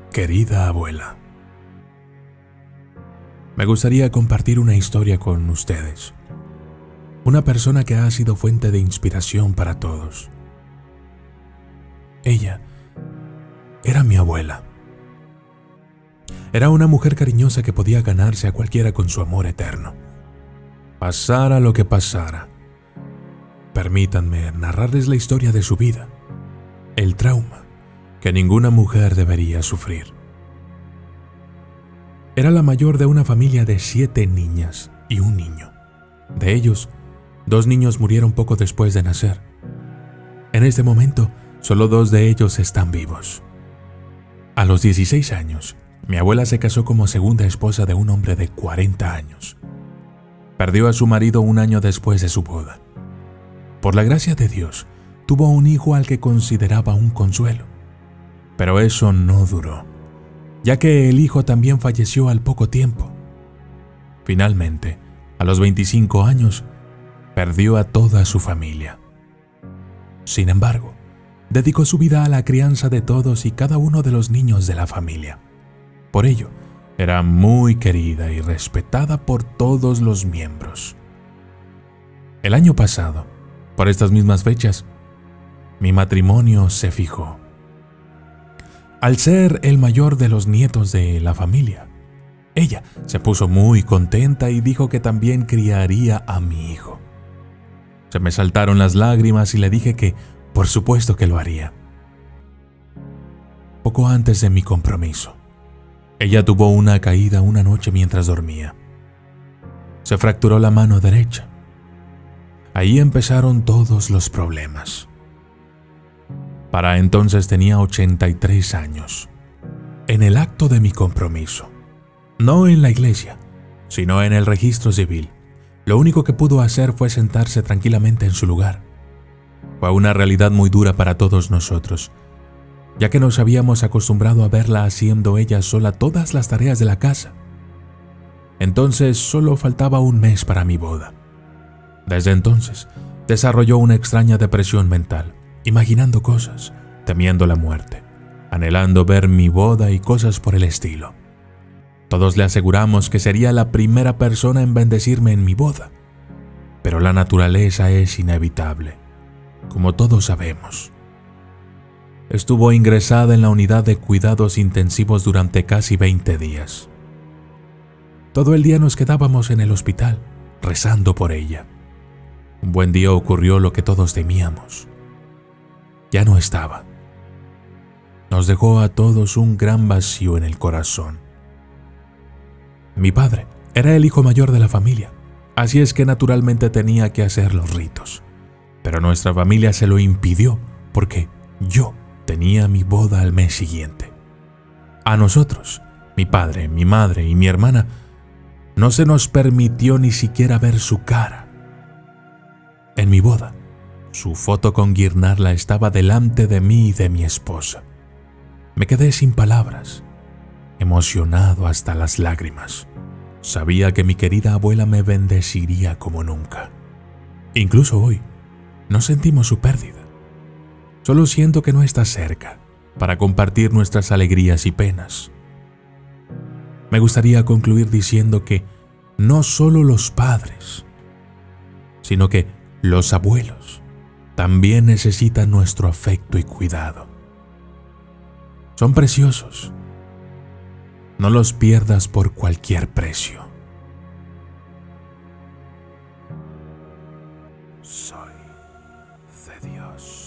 Querida abuela, me gustaría compartir una historia con ustedes. Una persona que ha sido fuente de inspiración para todos. Ella era mi abuela. Era una mujer cariñosa que podía ganarse a cualquiera con su amor eterno. Pasara lo que pasara. Permítanme narrarles la historia de su vida, el trauma que ninguna mujer debería sufrir. Era la mayor de una familia de 7 niñas y un niño. De ellos, 2 niños murieron poco después de nacer. En este momento, solo 2 de ellos están vivos. A los 16 años, mi abuela se casó como segunda esposa de un hombre de 40 años. Perdió a su marido un año después de su boda. Por la gracia de Dios, tuvo un hijo al que consideraba un consuelo. Pero eso no duró, ya que el hijo también falleció al poco tiempo. Finalmente, a los 25 años, perdió a toda su familia. Sin embargo, dedicó su vida a la crianza de todos y cada uno de los niños de la familia. Por ello, era muy querida y respetada por todos los miembros. El año pasado, por estas mismas fechas, mi matrimonio se fijó. Al ser el mayor de los nietos de la familia, ella se puso muy contenta y dijo que también criaría a mi hijo. Se me saltaron las lágrimas y le dije que, por supuesto que lo haría. Poco antes de mi compromiso, ella tuvo una caída una noche mientras dormía. Se fracturó la mano derecha. Ahí empezaron todos los problemas. Para entonces tenía 83 años. En el acto de mi compromiso, no en la iglesia, sino en el registro civil, lo único que pudo hacer fue sentarse tranquilamente en su lugar. Fue una realidad muy dura para todos nosotros, ya que nos habíamos acostumbrado a verla haciendo ella sola todas las tareas de la casa. Entonces solo faltaba un mes para mi boda. Desde entonces, desarrolló una extraña depresión mental, imaginando cosas, temiendo la muerte, anhelando ver mi boda y cosas por el estilo. Todos le aseguramos que sería la primera persona en bendecirme en mi boda, pero la naturaleza es inevitable, como todos sabemos. Estuvo ingresada en la unidad de cuidados intensivos durante casi 20 días. Todo el día nos quedábamos en el hospital, rezando por ella. Un buen día ocurrió lo que todos temíamos. Ya no estaba. Nos dejó a todos un gran vacío en el corazón. Mi padre era el hijo mayor de la familia, así es que naturalmente tenía que hacer los ritos. Pero nuestra familia se lo impidió porque yo tenía mi boda al mes siguiente. A nosotros, mi padre, mi madre y mi hermana, no se nos permitió ni siquiera ver su cara. En mi boda, su foto con guirnalda estaba delante de mí y de mi esposa. Me quedé sin palabras, emocionado hasta las lágrimas. Sabía que mi querida abuela me bendeciría como nunca. Incluso hoy, no sentimos su pérdida. Solo siento que no está cerca para compartir nuestras alegrías y penas. Me gustaría concluir diciendo que no solo los padres, sino que los abuelos también necesitan nuestro afecto y cuidado. Son preciosos. No los pierdas por cualquier precio. Soy de Dios.